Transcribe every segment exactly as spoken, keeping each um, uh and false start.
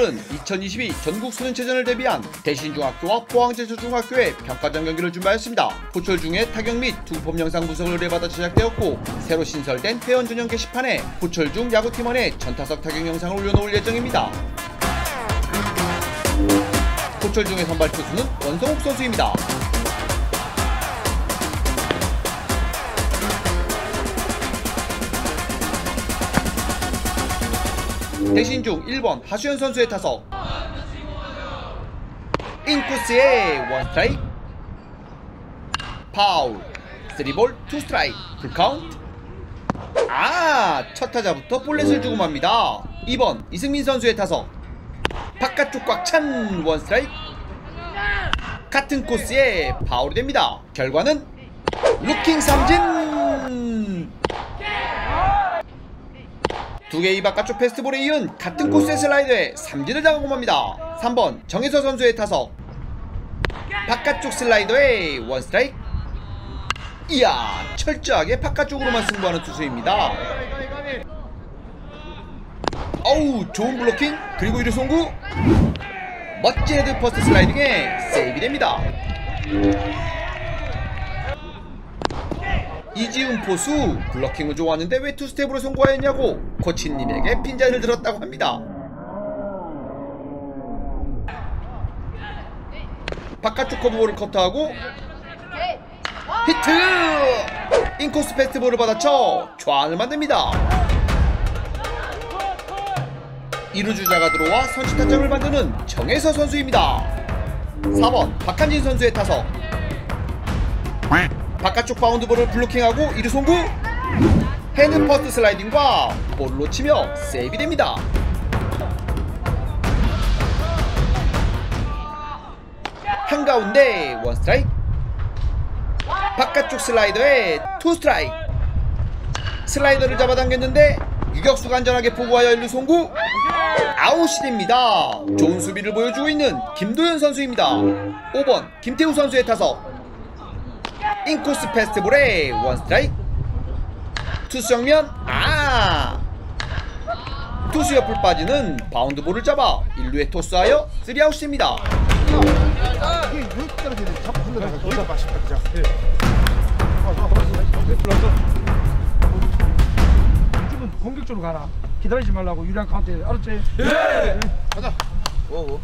오늘은 이천이십이 전국 소년체전을 대비한 대신중학교와 포항제초중학교의 평가전 경기를 준비하였습니다. 포철 중에 타격 및 투구폼 영상 분석을 의뢰받아 제작되었고, 새로 신설된 회원 전용 게시판에 포철 중 야구팀원의 전타석 타격 영상을 올려놓을 예정입니다. 포철 중의 선발 투수는 원성욱 선수입니다. 대신중 일 번 하수연 선수의 타석, 인코스의 원스트라이크, 파울, 쓰리볼 투스트라이크, 풀카운트. 아, 첫 타자부터 볼넷을 주고 맙니다. 이 번 이승민 선수의 타석, 바깥쪽 꽉 찬 원스트라이크, 같은 코스에 파울이 됩니다. 결과는 루킹 삼진. 두 개의 바깥쪽 패스트볼에 이은 같은 코스의 슬라이더에 삼진을 당하고 맙니다. 삼 번 정혜서 선수의 타석, 바깥쪽 슬라이더에 원스트라이크. 이야, 철저하게 바깥쪽으로만 승부하는 투수입니다. 어우, 좋은 블로킹, 그리고 이루 송구. 멋진 헤드 퍼스트 슬라이딩에 세이브 됩니다. 이지훈 포수, 블로킹을 좋아하는데 왜 투스텝으로 송구하였냐고 코치님에게 핀잔을 들었다고 합니다. 바깥쪽 커브볼을 커트하고 히트! 인코스 패스트볼을 받아쳐 좌안을 만듭니다. 이루 주자가 들어와 선취 타점을 만드는 정혜서 선수입니다. 사 번 박한진 선수의 타석, 바깥쪽 바운드볼을 블로킹하고 이루 송구, 헤드 퍼스트 슬라이딩과 볼을 놓치며 세이브 됩니다. 한가운데 원스트라이크, 바깥쪽 슬라이더에 투스트라이크. 슬라이더를 잡아당겼는데 유격수가 안전하게 포구하여 일루 송구, 아웃이 됩니다. 좋은 수비를 보여주고 있는 김도현 선수입니다. 오 번 김태우 선수의 타석, 인코스 패스트볼에 원스트라이크, 투수 정면. 아, 투수 옆을 빠지는 바운드볼을 잡아 일루에 토스하여 쓰리아웃입니다. 공격적으로 가라. 기다리지 말라고. 유리한 카운트에. 알았지? 예! 네. 가자. 오.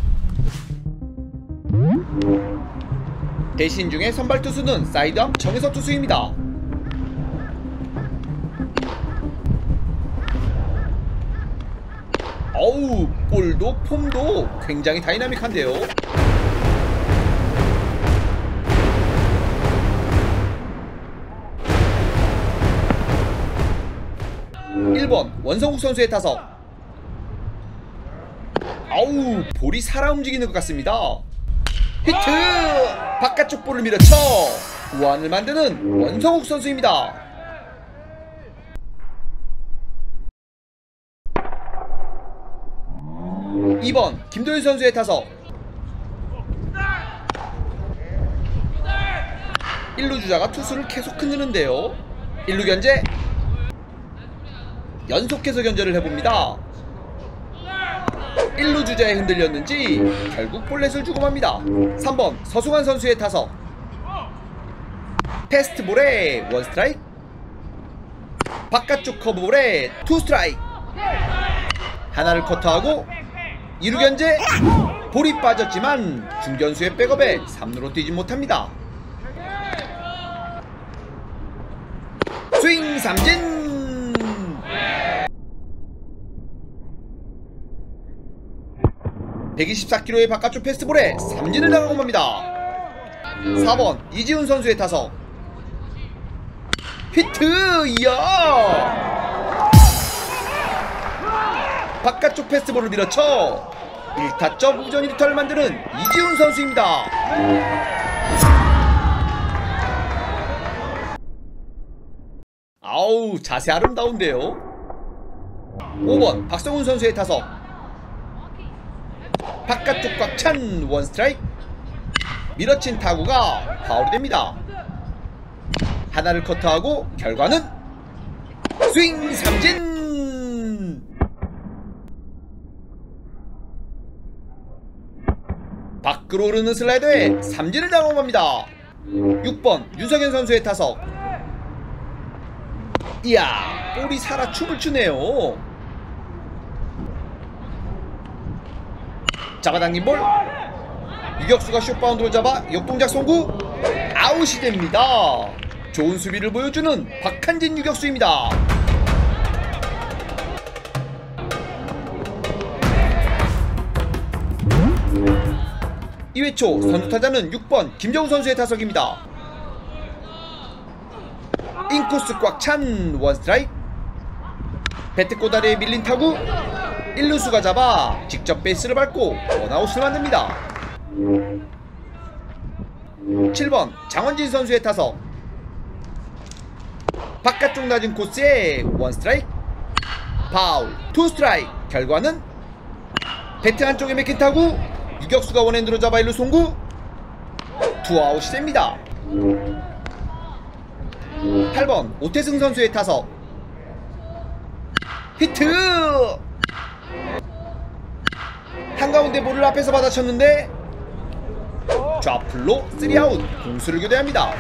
대신 중에 선발 투수는 사이드암 정혜서 투수입니다. 어우, 볼도 폼도 굉장히 다이나믹한데요. 일 번 원성욱 선수의 타석, 아우, 볼이 살아 움직이는 것 같습니다. 히트! 바깥쪽 볼을 밀어쳐 우완을 만드는 원성욱 선수입니다. 이 번 김도현 선수의 타석, 일루 주자가 투수를 계속 흔드는데요. 일루 견제, 연속해서 견제를 해봅니다. 일루 주자에 흔들렸는지 결국 볼넷을 주고 맙니다. 삼 번 서승환 선수의 타석, 패스트볼에 원스트라이크, 바깥쪽 커브볼에 투스트라이크. 하나를 커트하고 이루 견제, 볼이 빠졌지만 중견수의 백업에 삼 루로 뛰지 못합니다. 스윙 삼진. 백이십사 킬로그램의 바깥쪽 패스트볼에 삼진을 당하고 맙니다. 사 번 이지훈 선수의 타석, 히트! 이야! 바깥쪽 패스트볼을 밀어쳐 일 타점 우전 일 루타를 만드는 이지훈 선수입니다. 아우, 자세 아름다운데요. 오 번 박성훈 선수의 타석, 바깥쪽 꽉 찬 원스트라이크, 밀어친 타구가 파울이 됩니다. 하나를 커트하고 결과는 스윙 삼진. 끓어오르는 슬라이더에 삼진을 당험합니다. 육 번 윤석현 선수의 타석. 이야, 볼이 살아 춤을 추네요. 잡아당긴 볼. 유격수가 숏바운드를 잡아 역동작 송구. 아웃이 됩니다. 좋은 수비를 보여주는 박한진 유격수입니다. 이 회 초 선두타자는 육 번 김정우 선수의 타석입니다. 인코스 꽉 찬 원스트라이크. 배트 꼬다리에 밀린 타구. 일루수가 잡아 직접 베이스를 밟고 원아웃을 만듭니다. 칠 번 장원진 선수의 타석. 바깥쪽 낮은 코스에 원스트라이크. 파울 투 스트라이크. 결과는 배트 한쪽에 맥힌 타구. 유격수가 원핸드로 잡아 일루 송구. 투아웃이 됩니다. 팔 번 오태승 선수의 타석. 히트! 한가운데 볼을 앞에서 받아쳤는데 좌풀로 쓰리 아웃. 공수를 교대합니다.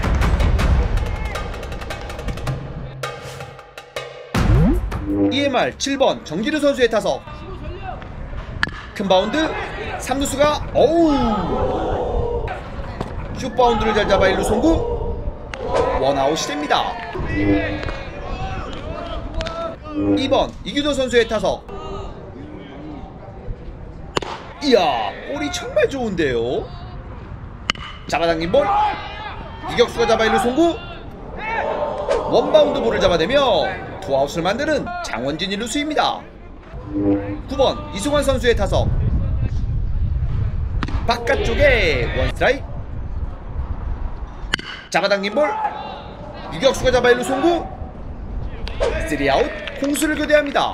이엠알 칠 번 정지르 선수의 타석. 큰 바운드. 삼루수가 어우 슛바운드를 잘 잡아 일루 송구. 원아웃이 됩니다. 이 번 이규도 선수의 타석. 이야, 볼이 정말 좋은데요. 잡아당긴 볼. 유격수가 잡아 일루 송구. 원바운드 볼을 잡아내며 투아웃을 만드는 장원진 일루수입니다. 구 번 이승환 선수의 타석. 바깥쪽에 원스트라이크. 잡아당긴 볼. 유격수가 잡아 일루 송구. 쓰리 아웃. 공수를 교대합니다.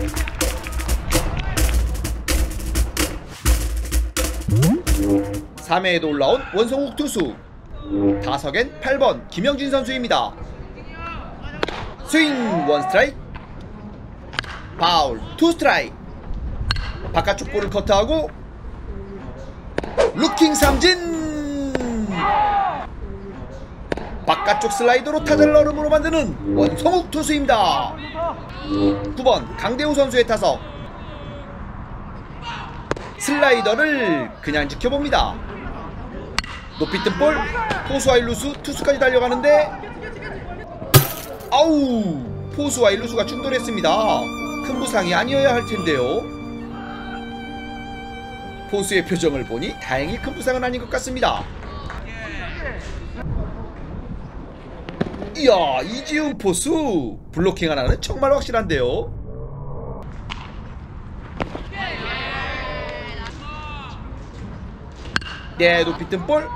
삼 회에도 올라온 원성욱 투수. 타석엔 팔 번 김영진 선수입니다. 스윙 원스트라이크. 파울 투 스트라이크. 바깥쪽 볼을 커트하고 루킹 삼진. 바깥쪽 슬라이더로 타자를 얼음으로 만드는 원성욱 투수입니다. 구 번 강대호 선수의 타석. 슬라이더를 그냥 지켜봅니다. 높이 뜬 볼. 포수와 일루수 투수까지 달려가는데 아우, 포수와 일루수가 충돌했습니다. 큰 부상이 아니어야 할 텐데요. 포수의 표정을 보니 다행히 큰 부상은 아닌 것 같습니다. 이야, 이지훈 포수 블로킹 하나는 정말 확실한데요. 네, 높이 뜬 볼.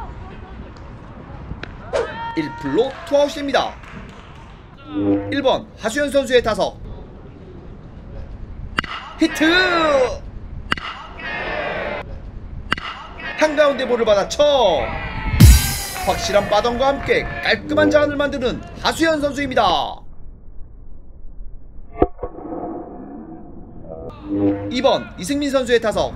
일 풀로 투아웃입니다. 일 번 하수연 선수의 타석. 히트! 한가운데 볼을 받아쳐 확실한 빠던과 함께 깔끔한 자안을 만드는 하수연 선수입니다. 이 번 이승민 선수의 타석.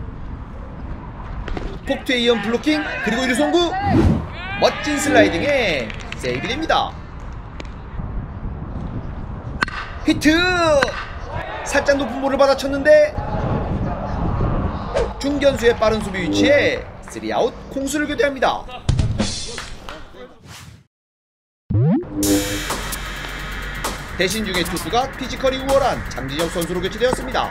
폭투에 이은 블로킹 그리고 일루 송구. 멋진 슬라이딩에 세이브 됩니다. 히트! 살짝 높은 볼을 받아쳤는데 중견수의 빠른 수비 위치에 쓰리 아웃. 공수를 교대합니다. 대신 중의 투수가 피지컬이 우월한 장진혁 선수로 교체되었습니다.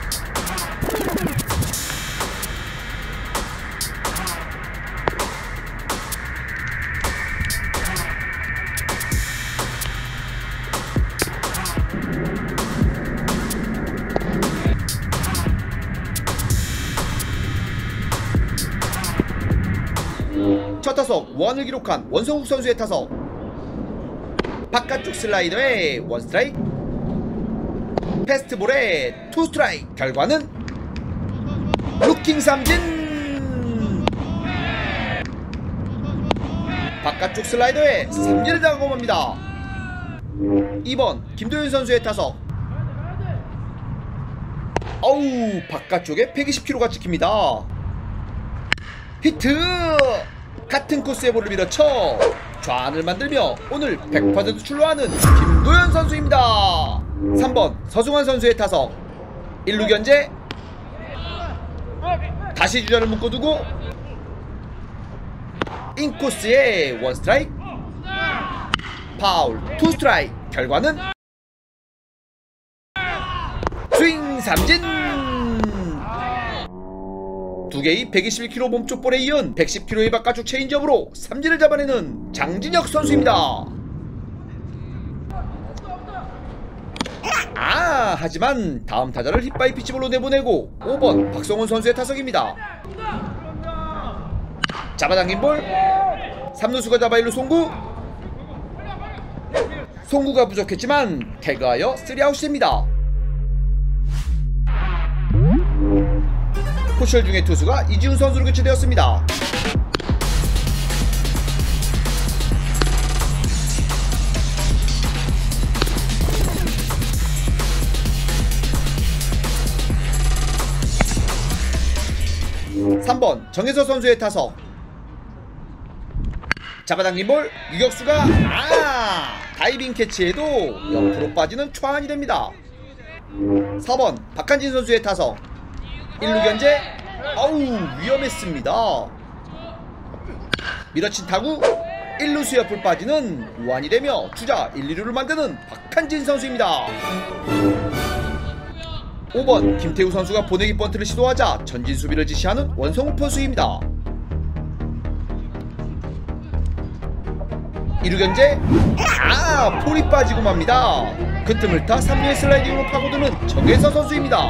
첫 타석 원을 기록한 원성욱 선수의 타석. 바깥쪽 슬라이더에 원스트라이크. 패스트볼에 투 스트라이크. 결과는 루킹 삼진. 바깥쪽 슬라이더에 삼진을 당검합니다. 이 번 김도현 선수의 타석. 어우, 바깥쪽에 백이십 킬로미터가 찍힙니다. 히트! 같은 코스의 볼을 밀어쳐 좌안을 만들며 오늘 백 퍼센트 출루하는 김도현 선수입니다. 삼 번 서승환 선수의 타석. 일 루 견제. 다시 주자를 묶어두고 인코스의 원 스트라이크. 파울 투 스트라이크. 결과는 스윙 삼진. 두 개의 백이십일 킬로그램 몸쪽 볼에 이은 백십 킬로그램의 바깥쪽 체인지업으로 삼진을 잡아내는 장진혁 선수입니다. 아, 하지만 다음 타자를 힙바이 피치볼로 내보내고 오 번 박성훈 선수의 타석입니다. 잡아당긴 볼. 삼 루수가 잡아 일 루 송구. 송구가 부족했지만 태그하여 쓰리 아웃이 됩니다. 포셜 중에 투수가 이지훈 선수로 교체되었습니다. 삼 번 정혜서 선수의 타석. 잡아당긴 볼. 유격수가 아 다이빙 캐치에도 옆으로 빠지는 초안이 됩니다. 사 번 박한진 선수의 타석. 일 루 견제. 어우, 위험했습니다. 밀어친 타구. 일 루 수옆을 빠지는 우완이 되며 주자 일, 이 루를 만드는 박한진 선수입니다. 오 번 김태우 선수가 보내기 번트를 시도하자 전진 수비를 지시하는 원성우 포수입니다. 이 루 견제. 아, 볼이 빠지고 맙니다. 그 틈을 타 삼 루의 슬라이딩으로 파고드는 정혜서 선수입니다.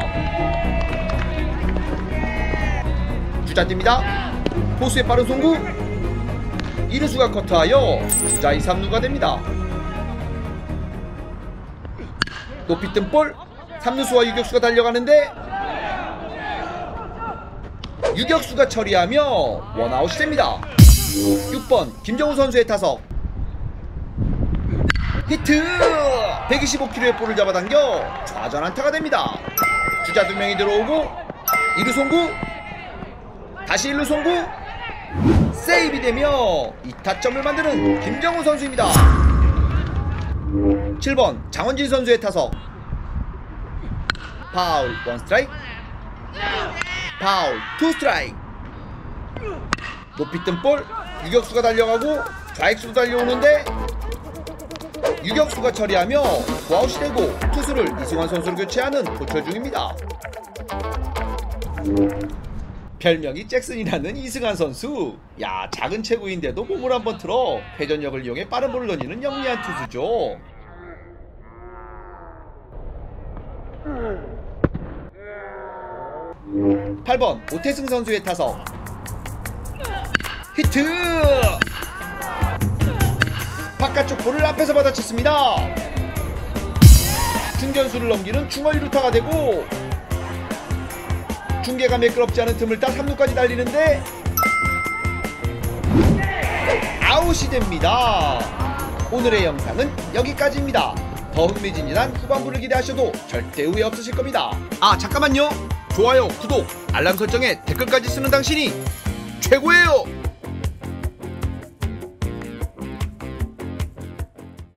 주자 뜁니다. 포수의 빠른 송구. 이 루수가 커트하여 주자 이, 삼 루가 됩니다. 높이 뜬 볼. 삼 루수와 유격수가 달려가는데 유격수가 처리하며 원아웃이 됩니다. 육 번 김정우 선수의 타석. 히트! 백이십오 킬로그램의 볼을 잡아당겨 좌전 안타가 됩니다. 주자 두 명이 들어오고 이 루 송구. 다시 일 루 송구. 세이브이 되며 이 타점을 만드는 김정우 선수입니다. 칠 번 장원진 선수의 타석. 파울 원 스트라이크. 파울 투 스트라이크. 높이 뜬 볼. 유격수가 달려가고 좌익수도 달려오는데 유격수가 처리하며 구아웃이 되고 투수를 이승환 선수로 교체하는 포철 중입니다. 별명이 잭슨이라는 이승환 선수. 야, 작은 체구인데도 몸을 한번 틀어 회전력을 이용해 빠른 볼을 던지는 영리한 투수죠. 팔 번 오태승 선수의 타석. 히트! 바깥쪽 볼을 앞에서 받아쳤습니다. 중견수를 넘기는 중허리 루타가 되고 중계가 매끄럽지 않은 틈을 따 삼 루까지 달리는데 아웃이 됩니다. 오늘의 영상은 여기까지입니다. 더 흥미진진한 후반부를 기대하셔도 절대 후회 없으실 겁니다. 아, 잠깐만요. 좋아요, 구독, 알람 설정에 댓글까지 쓰는 당신이 최고예요.